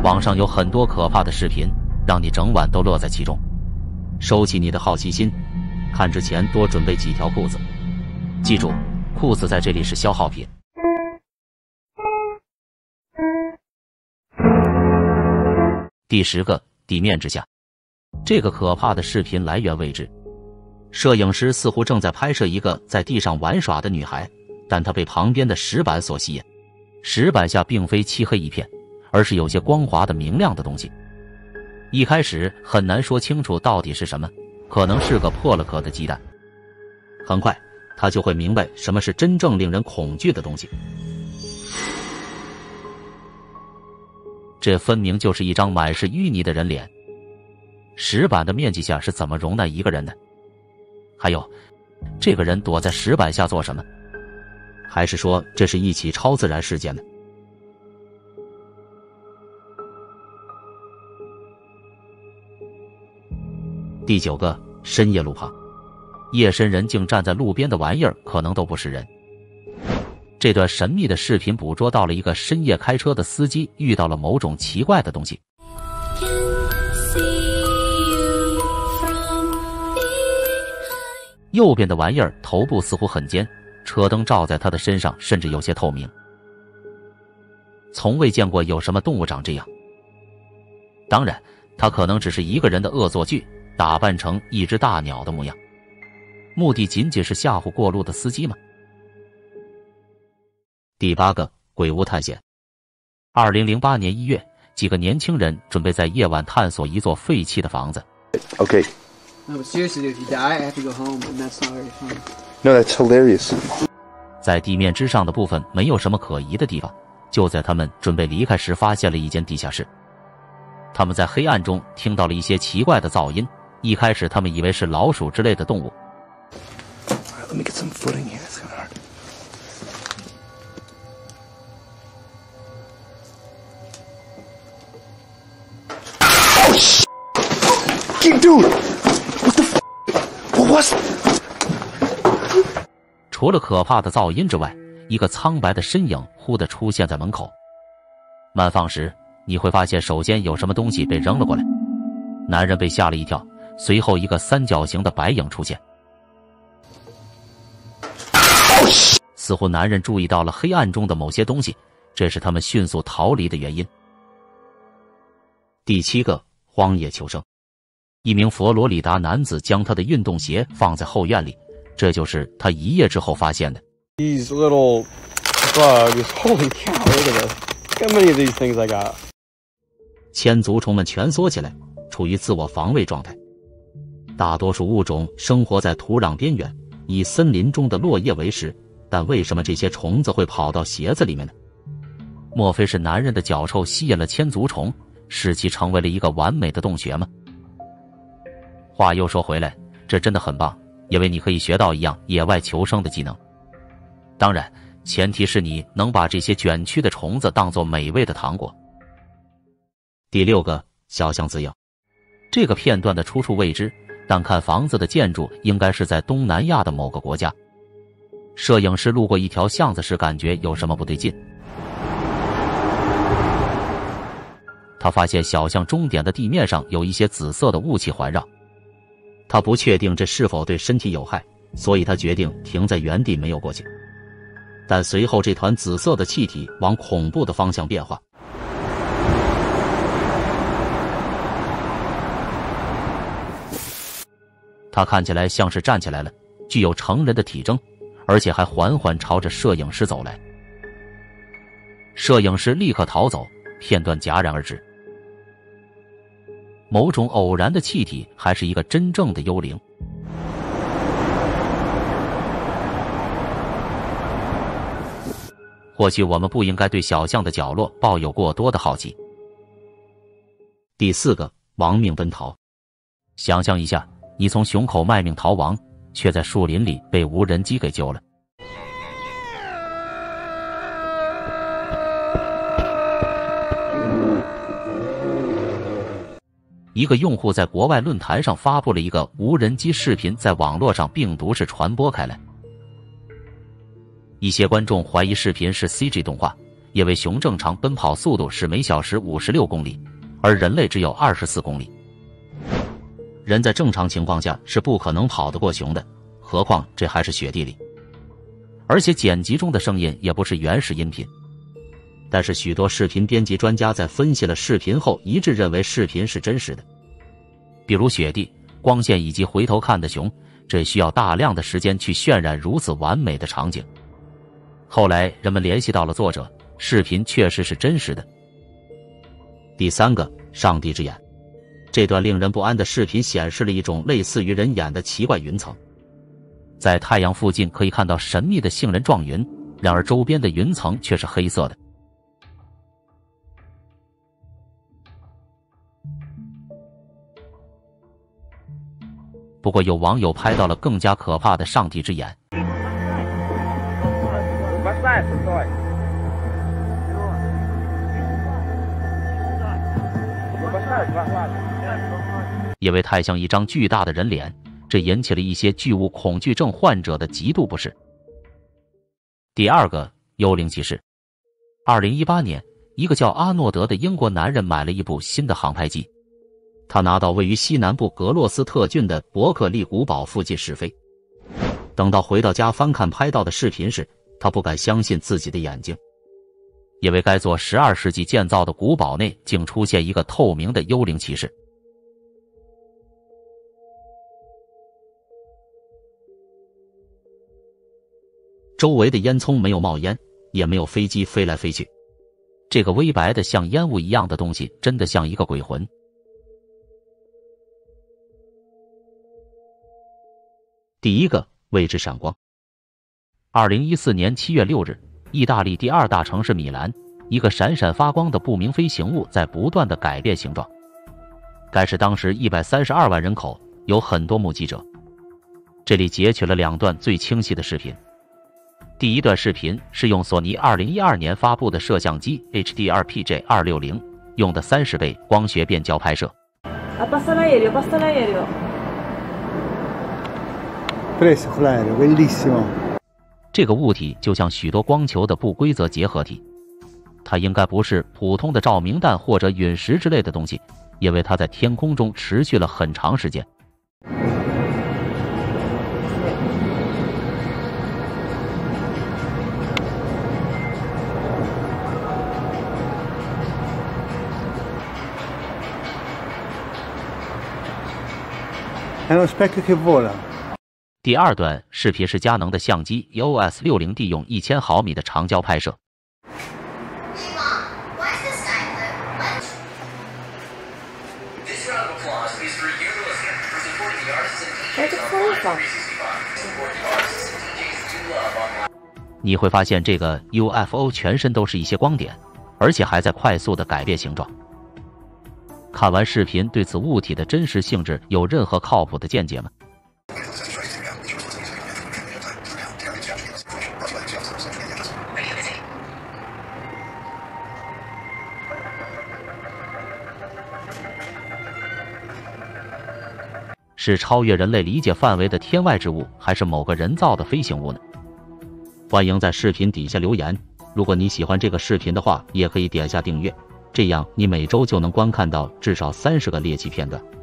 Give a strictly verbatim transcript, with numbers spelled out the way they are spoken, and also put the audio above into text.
网上有很多可怕的视频，让你整晚都乐在其中。收起你的好奇心，看之前多准备几条裤子。记住，裤子在这里是消耗品。第十个，地面之下。这个可怕的视频来源未知，摄影师似乎正在拍摄一个在地上玩耍的女孩，但他被旁边的石板所吸引。石板下并非漆黑一片，而是有些光滑的明亮的东西。一开始很难说清楚到底是什么，可能是个破了壳的鸡蛋。很快他就会明白什么是真正令人恐惧的东西。这分明就是一张满是淤泥的人脸。石板的面积下是怎么容纳一个人的？还有，这个人躲在石板下做什么？还是说这是一起超自然事件呢？第九个，深夜路旁。夜深人静站在路边的玩意儿可能都不是人。这段神秘的视频捕捉到了一个深夜开车的司机遇到了某种奇怪的东西。右边的玩意儿头部似乎很尖，车灯照在他的身上甚至有些透明。从未见过有什么动物长这样。当然，他可能只是一个人的恶作剧，打扮成一只大鸟的模样。目的仅仅是吓唬过路的司机吗？第八个，鬼屋探险。二零零八年一月，几个年轻人准备在夜晚探索一座废弃的房子。 Okay. No, but seriously, if you die, I have to go home, and that's not very fun. No, that's hilarious. 在地面之上的部分没有什么可疑的地方，就在他们准备离开时，发现了一间地下室。他们在黑暗中听到了一些奇怪的噪音，一开始他们以为是老鼠之类的动物。 Alright, let me get some footing here. It's kind of hard. Oh shit! Dude, what the f? What was? 除了可怕的噪音之外，一个苍白的身影忽地出现在门口。慢放时，你会发现首先有什么东西被扔了过来，男人被吓了一跳，随后一个三角形的白影出现。似乎男人注意到了黑暗中的某些东西，这是他们迅速逃离的原因。第七个，荒野求生。一名佛罗里达男子将他的运动鞋放在后院里，这就是他一夜之后发现的。 These little bugs, holy cow, look at this. Look how many of these things I got. 千足虫们蜷缩起来，处于自我防卫状态。大多数物种生活在土壤边缘，以森林中的落叶为食，但为什么这些虫子会跑到鞋子里面呢？莫非是男人的脚臭吸引了千足虫，使其成为了一个完美的洞穴吗？话又说回来，这真的很棒，因为你可以学到一样野外求生的技能。当然，前提是你能把这些卷曲的虫子当作美味的糖果。第六个，小巷自营。这个片段的出处未知，但看房子的建筑应该是在东南亚的某个国家。摄影师路过一条巷子时，感觉有什么不对劲。他发现小巷终点的地面上有一些紫色的雾气环绕。他不确定这是否对身体有害，所以他决定停在原地没有过去。但随后这团紫色的气体往恐怖的方向变化。他看起来像是站起来了，具有成人的体征，而且还缓缓朝着摄影师走来。摄影师立刻逃走，片段戛然而止。某种偶然的气体，还是一个真正的幽灵？或许我们不应该对小巷的角落抱有过多的好奇。第四个，亡命奔逃。想象一下，你从熊口卖命逃亡，却在树林里被无人机给救了。一个用户在国外论坛上发布了一个无人机视频，在网络上病毒式传播开来。一些观众怀疑视频是 C G 动画， 因为熊正常奔跑速度是每小时五十六公里，而人类只有二十四公里。人在正常情况下是不可能跑得过熊的，何况这还是雪地里。而且剪辑中的声音也不是原始音频。但是许多视频编辑专家在分析了视频后一致认为视频是真实的。比如雪地、光线以及回头看的熊，这需要大量的时间去渲染如此完美的场景。后来人们联系到了作者，视频确实是真实的。第三个，上帝之眼。这段令人不安的视频显示了一种类似于人眼的奇怪云层。在太阳附近可以看到神秘的杏仁状云，然而周边的云层却是黑色的。不过有网友拍到了更加可怕的上帝之眼。因为太像一张巨大的人脸，这引起了一些巨物恐惧症患者的极度不适。第二个，幽灵骑士。二零一八年，一个叫阿诺德的英国男人买了一部新的航拍机，他拿到位于西南部格洛斯特郡的伯克利古堡附近试飞。等到回到家翻看拍到的视频时，他不敢相信自己的眼睛，因为该座十二世纪建造的古堡内竟出现一个透明的幽灵骑士。周围的烟囱没有冒烟，也没有飞机飞来飞去。这个微白的像烟雾一样的东西真的像一个鬼魂。第一个，未知闪光。二零一四年七月六日，意大利第二大城市米兰，一个闪闪发光的不明飞行物在不断的改变形状。该市当时一百三十二万人口，有很多目击者。这里截取了两段最清晰的视频。第一段视频是用索尼二零一二年发布的摄像机 H D R P J 二六零 用的三十倍光学变焦拍摄。 Abbassa l'aereo, abbassa l'aereo. Preso l'aereo, bellissimo. 这个物体就像许多光球的不规则结合体，它应该不是普通的照明弹或者陨石之类的东西，因为它在天空中持续了很长时间。 È uno specchio che vola. 第二段视频是佳能的相机 E O S 六零 D 用一千毫米的长焦拍摄。你会发现这个 U F O 全身都是一些光点，而且还在快速的改变形状。看完视频，对此物体的真实性质有任何靠谱的见解吗？是超越人类理解范围的天外之物，还是某个人造的飞行物呢？欢迎在视频底下留言。如果你喜欢这个视频的话，也可以点下订阅，这样你每周就能观看到至少三十个猎奇片段。